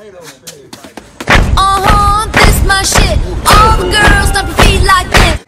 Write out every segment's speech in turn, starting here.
This my shit. All the girls stomp your feet like this.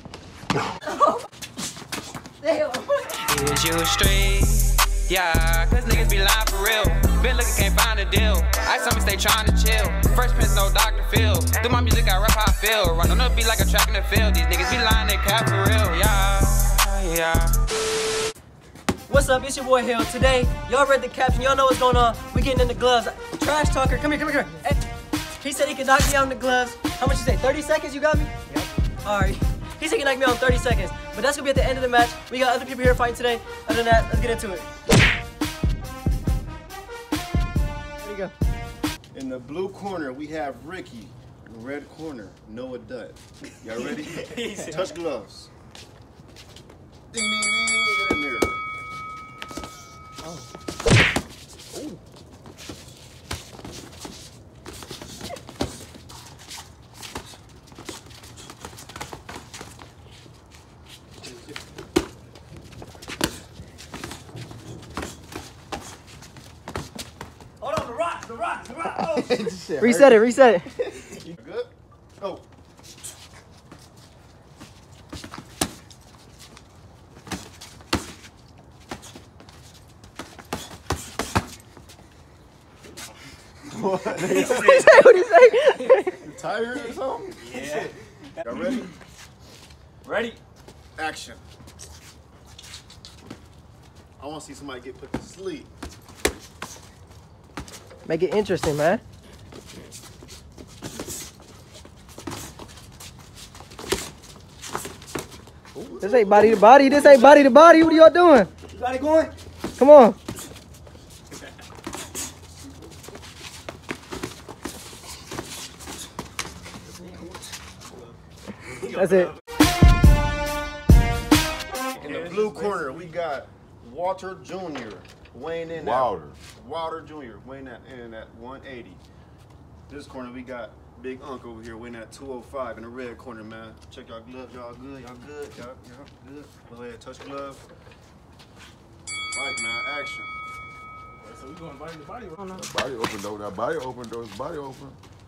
Is you straight? Yeah, cause niggas be lying for real. Been looking, can't find a deal. I saw me stay trying to chill. First Prince, no Dr. Phil. Do my music, I rap how I feel. Run on the beat like a track in the field. These niggas be lying, they cap for real. Yeah. What's up? It's your boy Hill. Today, y'all read the caption. Y'all know what's going on. We getting in the gloves. Trash talker, come here. Hey. He said he could knock me out in the gloves. How much you say? 30 seconds? You got me? Yep. All right. He said he could knock me out in 30 seconds. But that's gonna be at the end of the match. We got other people here fighting today. Other than that, let's get into it. There you go. In the blue corner, we have Ricky. In the red corner, Noah Dutt. Y'all ready? Touch gloves. Ding, ding, ding. Get in there. Oh. Ooh. Hold on, the rock. Oh. Reset it. You good? Go. What did he say? You tired or something? Yeah. Y'all ready? Ready? Action. I want to see somebody get put to sleep. Make it interesting, man. This ain't body to body. What are y'all doing? You got it going? Come on. That's it. In the blue corner, we got Walter Jr. weighing in Wilder Jr. weighing in at 180. This corner, we got Big Unc over here weighing at 205. In the red corner, man. Check y'all gloves. Y'all good? Y'all good? Go ahead, touch glove. Right, man. Action. So we going body to body? That body open though. It's body open.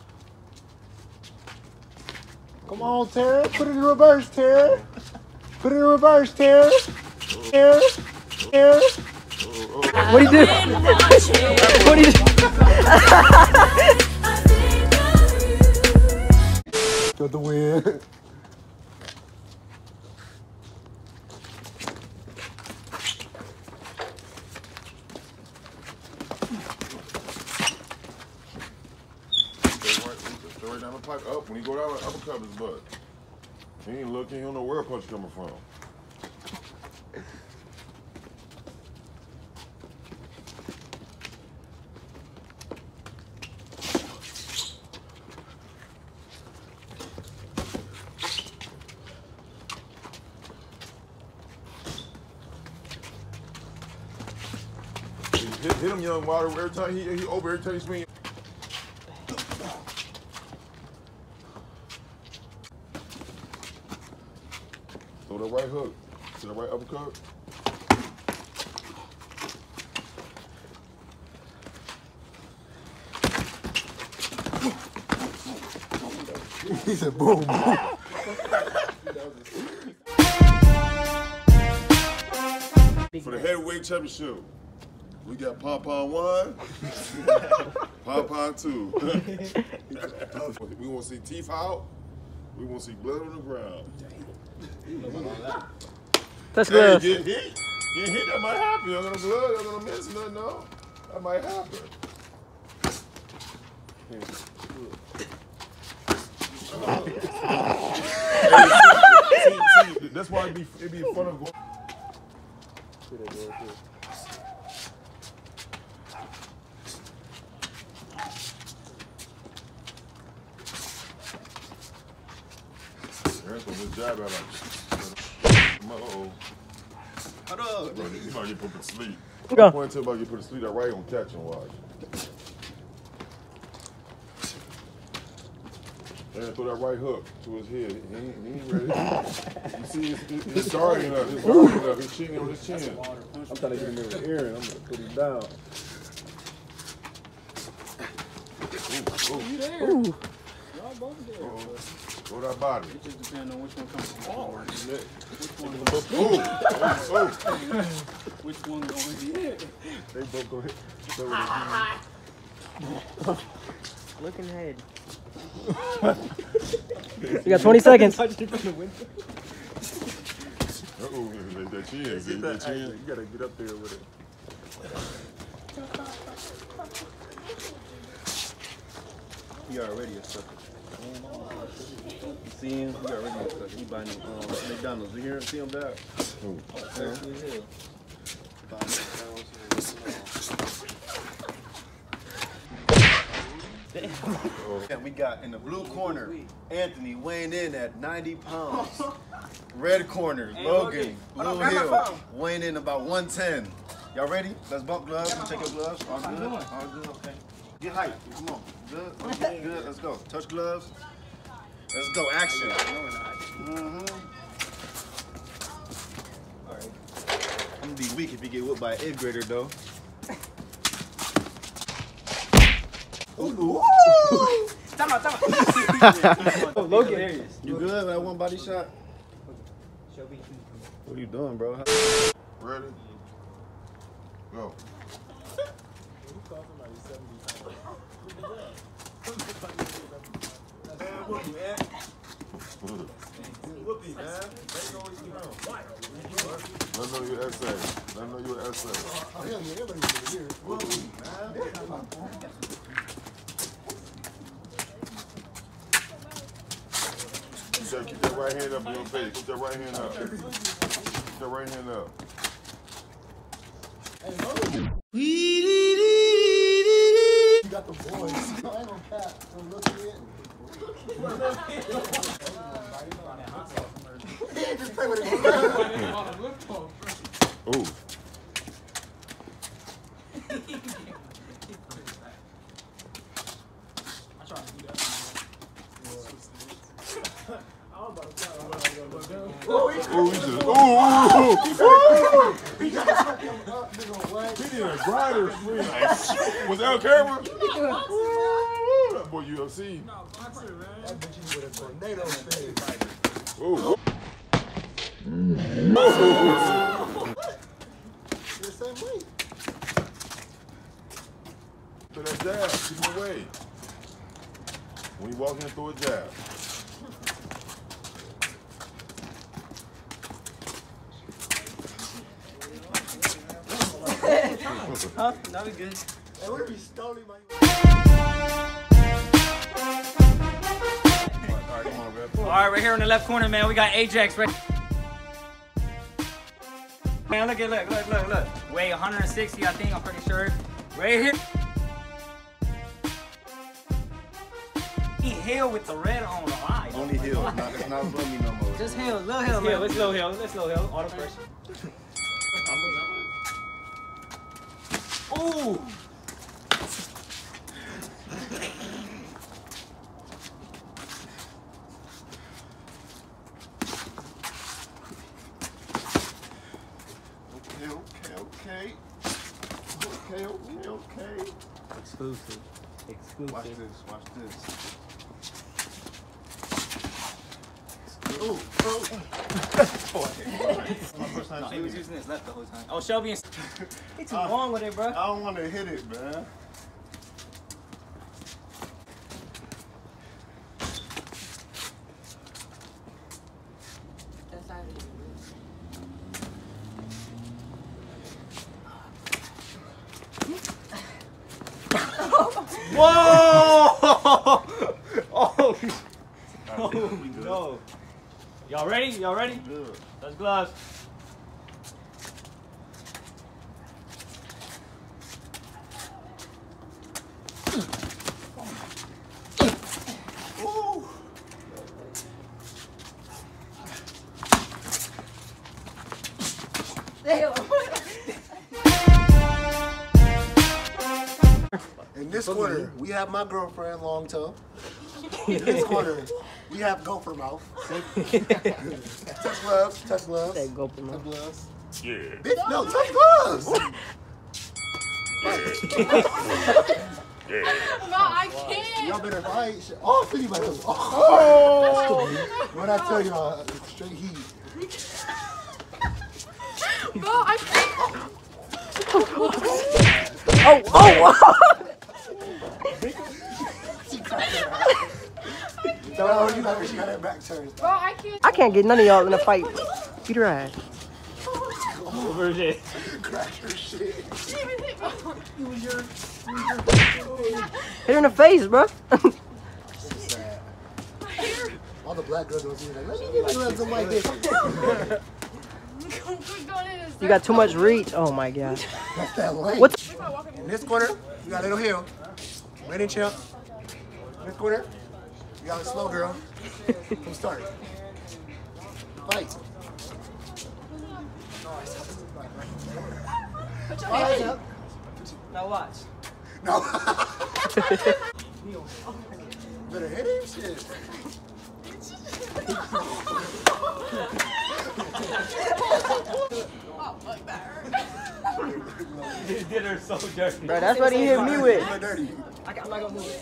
Come on, Terry. Put it in reverse, Terry. Put it in reverse, Terry. What do you do? What do you do? Got the win. Stay right down the pipe up. When he go down, uppercut his butt. He ain't looking. He don't know where a punch coming from. Hit him, young Wilder. Every time he over, every time he swing. Throw the right hook to the right uppercut. He said boom. For the heavyweight championship, we got Pom-Pom 1, Pom-Pom 2. We want to see teeth out. We want to see blood on the ground. That's Hey, good. get hit. Get hit, that might happen. You're gonna blood, you're gonna miss nothing, no. That might happen. See, that's why it'd be fun of going. Aaron's gonna just jab at like, uh-oh. Hold on. Bro, he might get put to sleep. Go. Point to about to get put to sleep, that right gonna catch and watch. Aaron throw that right hook to his head. He ain't ready. You see, it's guarding up. It's guarding up. He's cheating on his chin. I'm trying to get him in the ear and I'm gonna put him down. Ooh. What that body? It just depends on which one comes forward. Which one going to hit? They both go hit. Looking ahead. You got 20 seconds. That chin. You gotta get up there with it. He already a sucker. You see him? He already a sucker. He buying them McDonald's. You hear him? See him back? Yeah, we got in the blue corner, Anthony weighing in at 90 pounds. Red corner, Logan, Blue Hill, weighing in about 110. Y'all ready? Let's bump gloves. Take your gloves. All good? All good, okay. Get hype. Come on. Good? Okay, good. Let's go. Touch gloves. Let's go. Action. All right. I'm gonna be weak if you get whipped by an 8th grader, though. Ooh. Logan. You good? That one body shot? What are you doing, bro? Ready? Go. Let know your essay. Let know your essay. You gotta keep that right hand up in your face. Keep that right hand up. Keep that right hand up. You got the boys. I ain't gonna cap. Don't look at it. Just play with it. Ooh. He did a grinder swing. Was that on camera? That boy UFC. That bitch is with a tornado thing. Ooh. The same way. To that jab, keep him away. When you walk in, throw a jab. Huh? That was good. Hey, what if he stole him? All right, right here in the left corner, man, we got Ajax right. Man, look. Weigh 160, I think, I'm pretty sure. Right here. Hill with the red on the eye. Only Hill. It's not Rummy no more. Just Hill, Lil Hill, man. Let's low hill. All the pressure. Ooh. Okay. Exclusive. Watch this. Ooh. No, he was using his left the whole time. Oh, Shelby and... He's too long with it, bro. I don't want to hit it, man. Whoa! Oh no. Y'all ready? Good. Let's gloves. In this corner, we have my girlfriend, Long Toe. In this corner, we have Gopher Mouth. Touch gloves. That Gopher Mouth. Touch gloves. Yeah. Bitch, no, touch gloves. Yeah. No, I can't. Y'all better fight. Oh, Cindy by the. Oh. What I tell y'all, straight heat. Bro, I can't. No, you got her. She got her back turned. Bro, I can't. I can't get none of y'all in a fight. Beat her ass. Crack her shit. She even hit me. Hit her in the face, bro. All the black girls don't see like, let me get my gloves on like this. You got too much reach. Oh my god. That's that lane. What? In this corner, you got Little Hill. Waiting champ. In this corner, you got a slow girl. Who started? Fight. Put your hands up. Now watch. No. Better hit him? Shit. He did her so dirty. Bro, that's what he hit me with. You're dirty. I'm not gonna move.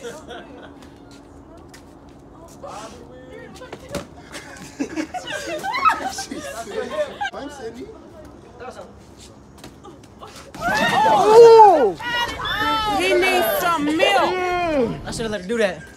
I'm Cindy. Ooh! He needs some milk. I should have let her do that.